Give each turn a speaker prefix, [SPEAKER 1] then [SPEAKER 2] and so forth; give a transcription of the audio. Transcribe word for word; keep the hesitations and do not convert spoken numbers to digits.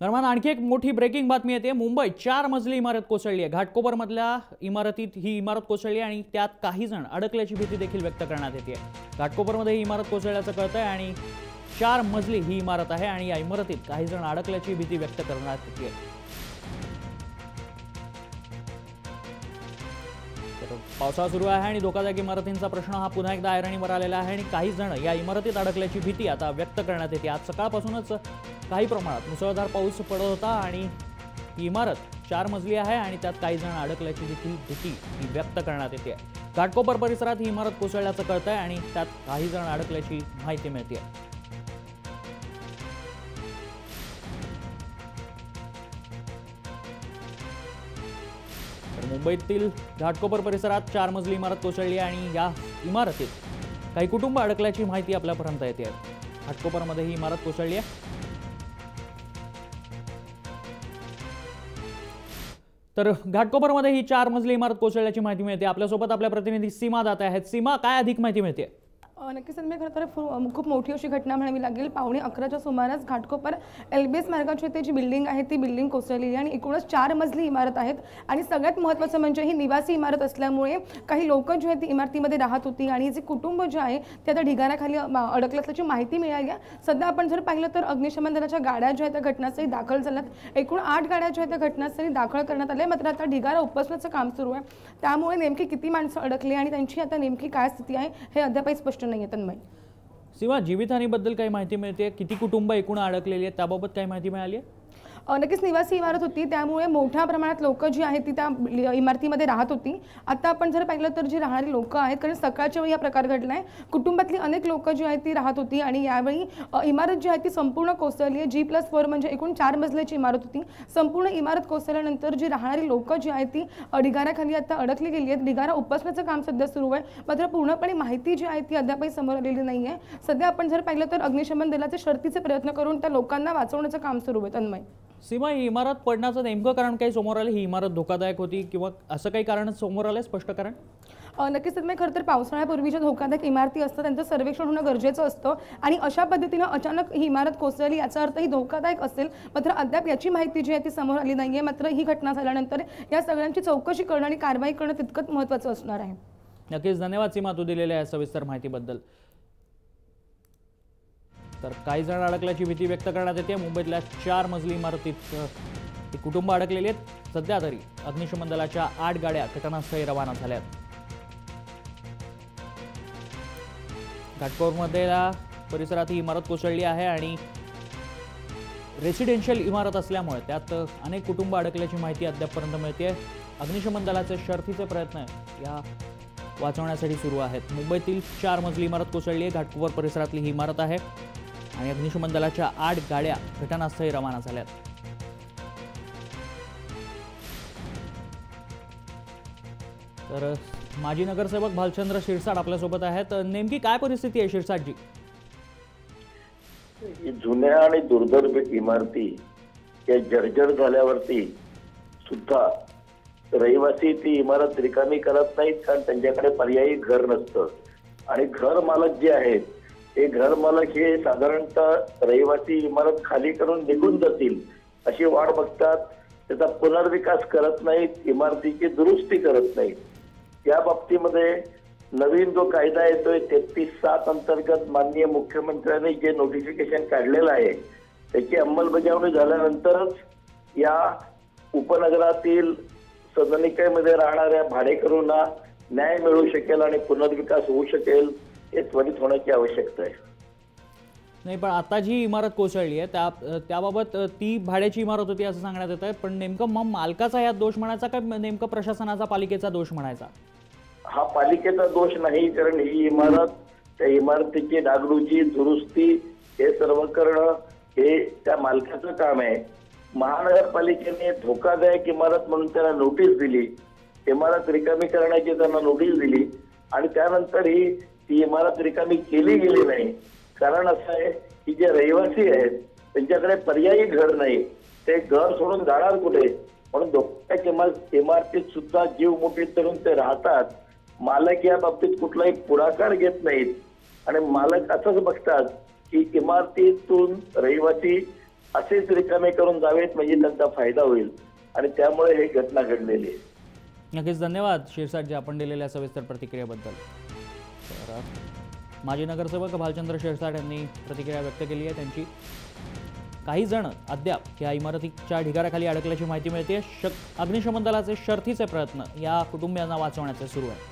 [SPEAKER 1] दरम्यान आणखी एक मोठी ब्रेकिंग बातमी येते। मुंबईत चार मजली इमारत कोसळली आहे। घाटकोपरमधल्या इमारतीत ही इमारत कोसळली आणि त्यात काही जण अडकल्याची भीती देखील व्यक्त करण्यात येते। घाटकोपरमध्ये ही इमारत कोसळल्याचं कळतंय आणि चार मजली ही इमारत आहे आणि या इमारतीत काही जण अडकल्याची भीती व्यक्त करण्यात येते। पावसाळा सुरू आहे आणि धोकादायक इमारतींचा प्रश्न हा पुन्हा एकदा ऐरणीवर आलेला आहे आणि काही जण या इमारतीत अडकल्याची भीती आता व्यक्त करण्यात येते। आज सकाळपासूनच काही प्रमाणात मुसळधार पाऊस पडत होता आणि ही इमारत चार मजली आहे आणि त्यात काही जण अडकल्याची देखील भीती ही व्यक्त करण्यात येते। घाटकोपर परिसरात ही इमारत कोसळल्याचं कळतंय आणि त्यात काही जण अडकल्याची माहिती मिळते। मुंबईतील घाटकोपर परिसरात चार मजली इमारत कोसळली आणि या इमारतीत काही कुटुंब अडकल्याची माहिती आपल्यापर्यंत येते। घाटकोपरमध्ये ही इमारत कोसळली आहे। तर घाटकोपरमध्ये ही चार मजली इमारत कोसळल्याची माहिती मिळते। आपल्यासोबत आपल्या प्रतिनिधी सीमा दाते आहेत। सीमा, काय अधिक माहिती मिळते?
[SPEAKER 2] नक्कीच मी खरं तर खूप मोठी अशी घटना म्हणावी लागेल। पावणे अकराच्या सुमारास घाटकोपर एलबीएस मार्गाची इथे जी बिल्डिंग आहे ती बिल्डिंग कोसळली आणि एकूणच चार मजली इमारत आहेत आणि सगळ्यात महत्त्वाचं म्हणजे ही निवासी इमारत असल्यामुळे काही लोक जी आहेत ती इमारतीमध्ये राहत होती आणि जे कुटुंब जे आहे ते आता ढिगाऱ्याखाली अडकलं असल्याची माहिती मिळाली आहे। सध्या आपण जर पाहिलं तर अग्निशमन दलाच्या गाड्या ज्या आहेत त्या घटनास्थळी दाखल झाल्यात। एकूण आठ गाड्या ज्या आहेत त्या घटनास्थळी दाखल करण्यात आल्या, मात्र आता ढिगारा उपसण्याचं काम सुरू आहे। त्यामुळे नेमकी किती माणसं अडकली आणि त्यांची आता नेमकी काय स्थिती आहे हे अद्यापही स्पष्ट नाही आहे। तन्मय,
[SPEAKER 1] सीमा, जीवितहानीबद्दल काही माहिती मिळते? किती कुटुंब एकूण अडकलेली आहेत त्याबाबत काही माहिती मिळाली आहे?
[SPEAKER 2] नक्कीच निवासी इमारत होती त्यामुळे मोठ्या प्रमाणात लोक जी आहेत ती त्या इमारतीमध्ये राहत होती। आता आपण जर पाहिलं तर जी राहणारी लोक आहेत, कारण सकाळच्या वेळी हा प्रकार घडला आहे, कुटुंबातली अनेक लोक जी आहेत ती राहत होती आणि यावेळी इमारत जी आहे ती संपूर्ण कोसळली आहे। जी प्लस फोर म्हणजे एकूण चार मजल्याची इमारत होती। संपूर्ण इमारत कोसळल्यानंतर जी राहणारी लोक जी आहेत ती ढिगाऱ्याखाली आता अडकली गेली आहेत। ढिगारा उपसण्याचं काम सध्या सुरू आहे, मात्र पूर्णपणे माहिती जी आहे ती अद्यापही समोर आलेली नाही आहे। सध्या आपण जर पाहिलं तर अग्निशमन दलाचे शर्थीचे प्रयत्न करून त्या लोकांना वाचवण्याचं काम सुरू आहे। तन्मय,
[SPEAKER 1] सीमा, ही इमारत पडण्याचं नेमकं कारण काही समोर आलं? ही इमारत धोकादायक होती किंवा असं काही कारण समोर आलं स्पष्ट कारण?
[SPEAKER 2] नक्कीच तर मी खरं तर पावसाळ्यापूर्वी ज्या धोकादायक इमारती असतात त्यांचं सर्वेक्षण होणं गरजेचं असतं आणि अशा पद्धतीनं अचानक ही इमारत कोसळली याचा अर्थ ही धोकादायक असेल, मात्र अद्याप याची माहिती जी आहे ती समोर आली नाही आहे। मात्र ही घटना झाल्यानंतर या सगळ्यांची चौकशी करणं आणि कारवाई करणं तितकंच महत्त्वाचं असणार आहे।
[SPEAKER 1] नक्कीच, धन्यवाद सीमा, तू दिलेल्या या सविस्तर माहितीबद्दल। तर काही जण अडकल्याची भीती व्यक्त करण्यात येते। मुंबईतल्या चार मजली इमारतीत कुटुंब अडकलेली आहेत। सध्या तरी अग्निशमन दलाच्या आठ गाड्या घटनास्थळी रवाना झाल्या आहेत। घाटकोपरमधल्या परिसरात ही इमारत कोसळली आहे आणि रेसिडेन्शियल इमारत असल्यामुळे त्यात अनेक कुटुंब अडकल्याची माहिती अद्यापपर्यंत मिळते। अग्निशमन दलाचे शर्थीचे प्रयत्न या वाचवण्यासाठी सुरू आहेत। मुंबईतील चार मजली इमारत कोसळली आहे। घाटकोपर परिसरातली ही इमारत आहे आणि अग्निशमन दलाच्या आठ गाड्या घटनास्थळी रवाना झाल्यात। तर माजी नगरसेवक भालचंद्र शिरसाट आपल्यासोबत आहेत। नेमकी काय परिस्थिती आहे शिरसाटजी?
[SPEAKER 3] जुन्या आणि दुर्धर इमारती या जर्जर झाल्यावरती सुद्धा रहिवासी ती इमारत रिकामी करत नाहीत, कारण त्यांच्याकडे पर्यायी घर नसतं आणि घर मालक जे आहेत ते घर मालक हे साधारणतः रहिवासी इमारत खाली करून निघून जातील अशी वाट बघतात। त्याचा पुनर्विकास करत नाहीत, इमारतीची दुरुस्ती करत नाहीत। या बाबतीमध्ये नवीन जो कायदा येतोय तेहतीस सात अंतर्गत माननीय मुख्यमंत्र्यांनी जे नोटिफिकेशन काढलेलं आहे त्याची अंमलबजावणी झाल्यानंतरच या उपनगरातील सदनिकेमध्ये राहणाऱ्या भाडेकरूंना न्याय मिळू शकेल आणि पुनर्विकास होऊ शकेल। हे त्वरित होण्याची आवश्यकता आहे।
[SPEAKER 1] नाही, पण आता जी इमारत कोसळली आहे त्या त्याबाबत ती भाड्याची इमारत होती असं सांगण्यात येत आहे, पण नेमकं मग मालकाचा यात दोष म्हणायचा का नेमकं प्रशासनाचा, पालिकेचा दोष म्हणायचा?
[SPEAKER 3] हा पालिकेचा दोष नाही, कारण ही इमारत, त्या इमारतीची डागडुजी, दुरुस्ती हे सर्व करणं हे त्या मालकाचं काम आहे। महानगरपालिकेने धोकादायक इमारत म्हणून त्यांना नोटीस दिली, इमारत रिकामी करण्याची त्यांना नोटीस दिली आणि त्यानंतर ही ती इमारत रिकामी केली गेली नाही। कारण असं आहे की जे रहिवासी आहेत त्यांच्याकडे पर्यायी घर नाही, ते घर सोडून जाणार कुठे, म्हणून धोकादायक इमारतीत सुद्धा जीव मुठीत धरून ते राहतात। मालक या बाबतीत कुठलाही पुढाकार घेत नाहीत आणि मालक असंच बघतात की इमारतीतून रहिवासी असेच रिकामे करून जावेत म्हणजे त्यांचा फायदा होईल आणि त्यामुळे ही घटना घडलेली आहे.
[SPEAKER 1] नक्कीच धन्यवाद शिरसाटजी आपण दिलेल्या सविस्तर प्रतिक्रियेबद्दल. तर माजी नगरसेवक भालचंद्र शिरसाट यांनी प्रतिक्रिया व्यक्त केली आहे त्यांची. काही जण अद्याप या इमारतीच्या ढिगाऱ्याखाली अडकल्याची माहिती मिळते. शक अग्निशमन दलाचे शर्थीचे प्रयत्न या कुटुंबियांना वाचवण्याचे सुरू आहे.